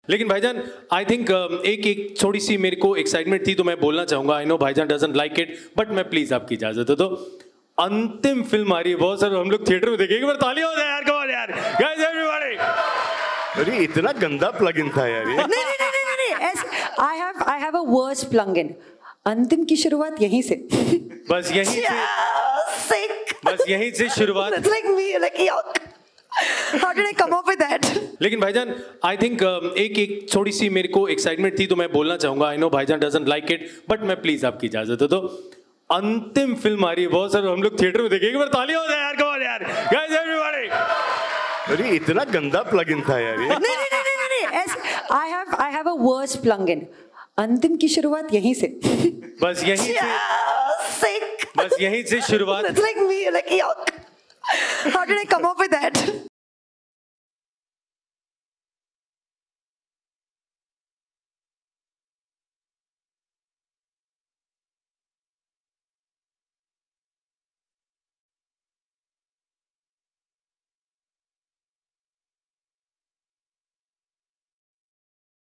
लेकिन भाईजान I think एक थोड़ी सी मेरे को एक्साइटमेंट थी तो मैं बोलना चाहूंगा। आई नो भाईजान डजंट लाइक इट बट मैं प्लीज आपकी इजाजत हो तो अंतिम फिल्म आ रही है बहुत सारे हम लोग थिएटर में देखेंगे। एक बार तालियां हो जाए यार, कमाल यार गाइस एवरीबॉडी। अरे इतना गंदा प्लग इन था यार ये। नहीं I have a worse plug in. अंतिम की शुरुआत यहीं से बस यहीं से बस यहीं से शुरुआत। It's like me, like yuck. How did I come up with that? लेकिन भाईजान आई थिंक एक थोड़ी सी मेरे को एक्साइटमेंट थी तो मैं बोलना चाहूंगा। आई नो भाईजान डजंट लाइक इट बट मैं प्लीज आपकी इजाजत हो तो अंतिम फिल्म आ रही है बहुत सारे हम लोग थिएटर में देखेंगे। एक बार तालियां हो जाए यार, कमाल यार गाइस एवरीबॉडी। अरे इतना गंदा प्लग इन था यार ये। नहीं I have a worse plug in. अंतिम की शुरुआत यहीं से बस यहीं से बस यहीं से शुरुआत। It's like me, like yuck. How did I come up with that?